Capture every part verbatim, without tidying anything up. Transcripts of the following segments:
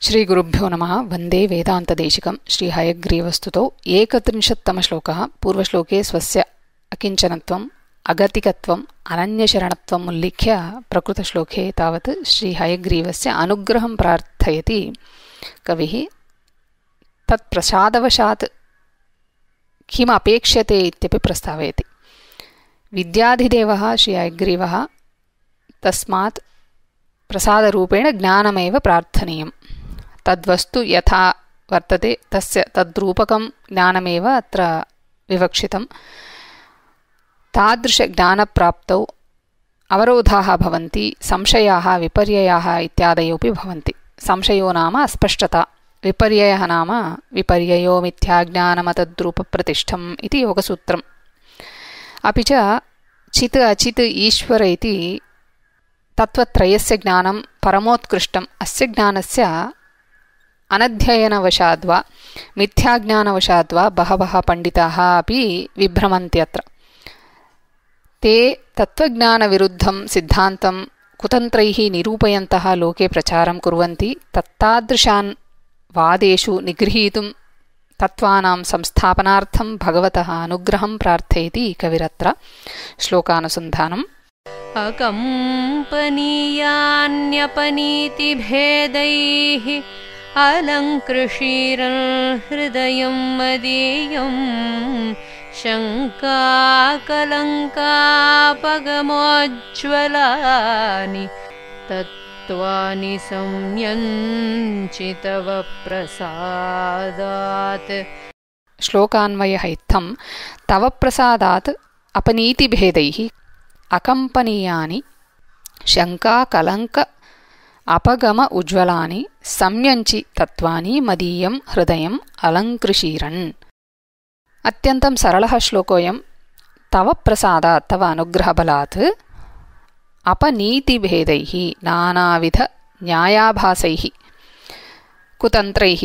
श्रीगुरुभ्यो नमः। वन्दे वेदान्तदेशिकं श्रीहयग्रीवस्तुतौ एकत्रिंशत्तमश्लोकः। पूर्वश्लोके स्वस्य अकिञ्चनत्वम् अगतिकत्वम् अनन्यशरणत्वम् उल्लिख्य प्रकृतश्लोके तावत् श्रीहयग्रीवस्य अनुग्रहं प्रार्थयति कविः। तत्प्रसादवशात् किम् अपेक्ष्यते इत्यपि प्रस्तावयति। विद्याधिदेवः श्रीहयग्रीवः, तस्मात् प्रसादरूपेण ज्ञानमेव प्रार्थनीयम्। तद्वस्तु यथा वर्तते तस्य तद्रूपकं ज्ञानमेव अत्र विवक्षितम्। तादृशज्ञानप्राप्तौ अवरोधाः भवन्ति, संशयाः विपर्ययाः इत्यादयोऽपि भवन्ति। संशयो नाम अस्पष्टता, विपर्ययः नाम विपर्ययो मिथ्याज्ञानमतद्रूपप्रतिष्ठम् इति योगसूत्रम्। अपि च चित् अचित् ईश्वर इति तत्त्वत्रयस्य ज्ञानं परमोत्कृष्टम्। अस्य ज्ञानस्य अनध्ययनवशाद्वा मिथ्याज्ञानवशाद्वा बहवः पण्डिताः अपि विभ्रमन्त्यत्र। ते तत्त्वज्ञानविरुद्धं सिद्धान्तं कुतन्त्रैः निरूपयन्तः लोके प्रचारं कुर्वन्ति। तत्तादृशान् वादेषु निगृहीतुं तत्त्वानां संस्थापनार्थं भगवतः अनुग्रहं प्रार्थयति कविरत्र। श्लोकानुसन्धानम्। अकम्पनीयान्यपनीतिभेदैः अलङ्कृषीरहृदयं मदीयं शङ्काकलङ्कापगमोज्ज्वलानि तत्त्वानि संयञ्चि तव प्रसादात्। श्लोकान्वयः इत्थं। तव प्रसादात् अपनीतिभेदैः अकम्पनीयानि शङ्काकलङ्क अपगम उज्ज्वलानि संयञ्चि तत्त्वानि मदीयं हृदयम् अलङ्कृषीरन्। अत्यन्तं सरलः श्लोकोऽयं। तव प्रसादात्, तव अनुग्रहबलात्, अपनीतिभेदैः नानाविध न्यायाभासैः कुतन्त्रैः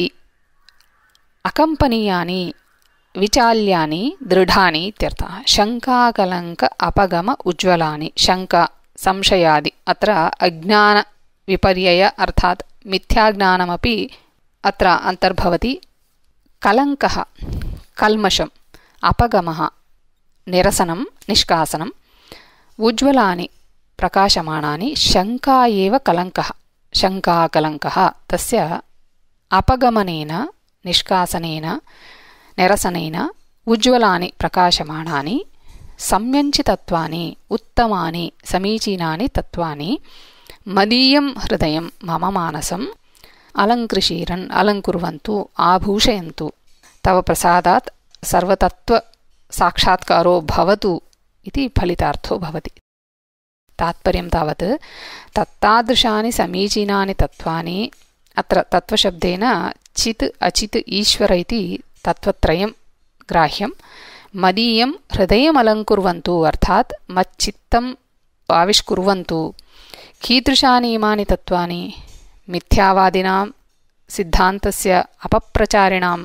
अकम्पनीयानि विचाल्यानि दृढानि इत्यर्थः। शङ्काकलङ्क अपगम उज्ज्वलानि। शङ्का संशयादि, अत्र अज्ञान विपर्यय अर्थात् मिथ्याज्ञानमपि अत्र अन्तर्भवति। कलङ्कः कल्मषम्, अपगमः निरसनं निष्कासनम्, उज्ज्वलानि प्रकाशमानानि। शङ्का एव कलङ्कः, शङ्काकलङ्कः। तस्य अपगमनेन निष्कासनेन निरसनेन उज्ज्वलानि प्रकाशमानानि संयञ्चि तत्त्वानि उत्तमानि समीचीनानि तत्त्वानि मदीयं हृदयं मम मानसम् अलङ्कृषीरन् अलङ्कुर्वन्तु आभूषयन्तु। तव प्रसादात् सर्वतत्त्वसाक्षात्कारो भवतु इति फलितार्थो भवति। तात्पर्यं तावत् तत्तादृशानि समीचीनानि तत्त्वानि। अत्र तत्त्वशब्देन चित् अचित् ईश्वर इति तत्त्वत्रयं ग्राह्यं। मदीयं हृदयमलङ्कुर्वन्तु अर्थात् मच्चित्तम् आविष्कुर्वन्तु। कीदृशानि इमानि तत्त्वानि? मिथ्यावादिनां सिद्धान्तस्य अपप्रचारिणां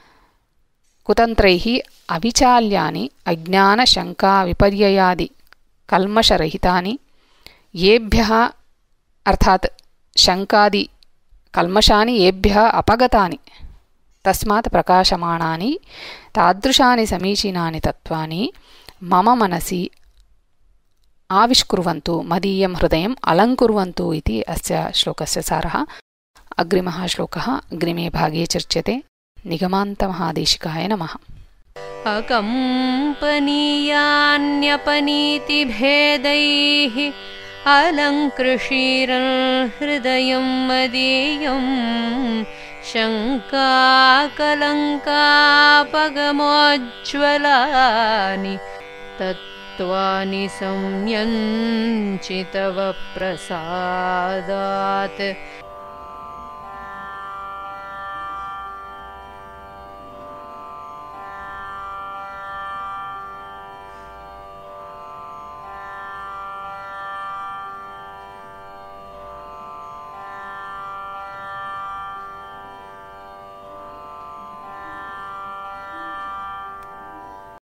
कुतन्त्रैः अविचाल्यानि अज्ञानशङ्काविपर्ययादि कल्मषरहितानि, येभ्यः अर्थात् शङ्कादि कल्मषानि येभ्यः अपगतानि, तस्मात् प्रकाशमानानि तादृशानि समीचीनानि तत्त्वानि मम मनसि आविष्कुर्वन्तु, मदीयं हृदयम् अलङ्कुर्वन्तु इति अस्य श्लोकस्य सारः। अग्रिमः श्लोकः अग्रिमे भागे चर्च्यते। निगमान्तमहादेशिकाय नमः। अकम्पनीयान्यपनीतिभेदैः अलङ्कृषीरहृदयं मदीयं शङ्काकलङ्कापगमोज्ज्वलानि तत्त्वानि संयञ्चि तव प्रसादात्।